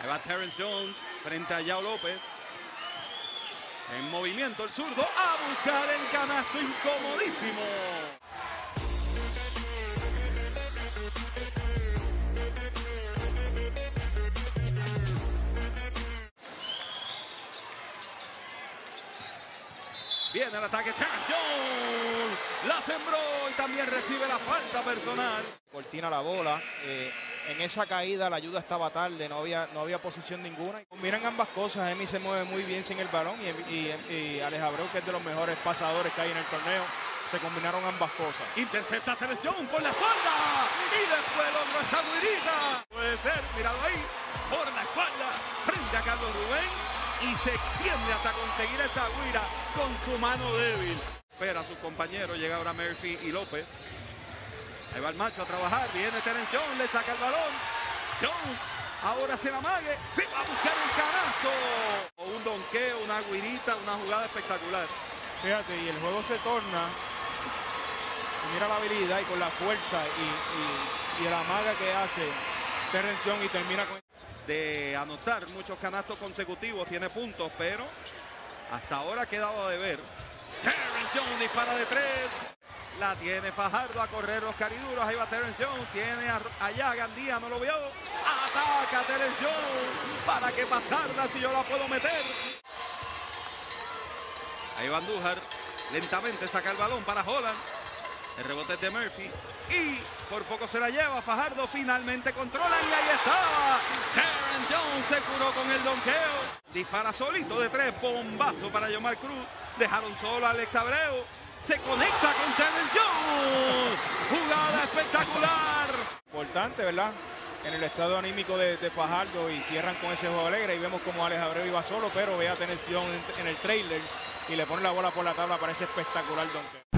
Ahí va Terrence Jones frente a Yao López. En movimiento el zurdo a buscar el canasto incomodísimo. Viene el ataque, Terrence Jones la sembró y también recibe la falta personal. Cortina la bola, en esa caída la ayuda estaba tarde, no había posición ninguna. Combinan ambas cosas, Emi se mueve muy bien sin el balón y Alex Abreu, que es de los mejores pasadores que hay en el torneo, se combinaron ambas cosas. Intercepta Terrence Jones por la espalda y después logró esa guirita. Puede ser, mirado ahí, por la espalda, frente a Carlos Rubén. Y se extiende hasta conseguir esa guira con su mano débil. Espera a su compañero, llega ahora Murphy y López. Ahí va el macho a trabajar, viene Terrence Jones, le saca el balón. Jones ahora se la amague, se va a buscar el canasto. O un donqueo, una guirita, una jugada espectacular. Fíjate, y el juego se torna, mira la habilidad y con la fuerza y el amaga que hace Terrence Jones y termina con... De anotar muchos canastos consecutivos, tiene puntos, pero hasta ahora ha quedado a deber. Terrence Jones dispara de 3, la tiene Fajardo a correr los cariduros, ahí va Terrence Jones, tiene allá Gandía, no lo vio, ataca a Terrence Jones, para que pasarla si yo la puedo meter. Ahí va Andújar, lentamente saca el balón para Holland. El rebote es de Murphy y por poco se la lleva. Fajardo finalmente controla y ahí está. Terrence Jones se curó con el donqueo. Dispara solito de 3, bombazo para Yomar Cruz. Dejaron solo a Alex Abreu. Se conecta con Terrence Jones. Jugada espectacular. Importante, ¿verdad? En el estado anímico de Fajardo y cierran con ese juego alegre y vemos como Alex Abreu iba solo, pero ve a Terrence Jones en el trailer y le pone la bola por la tabla, parece espectacular donqueo.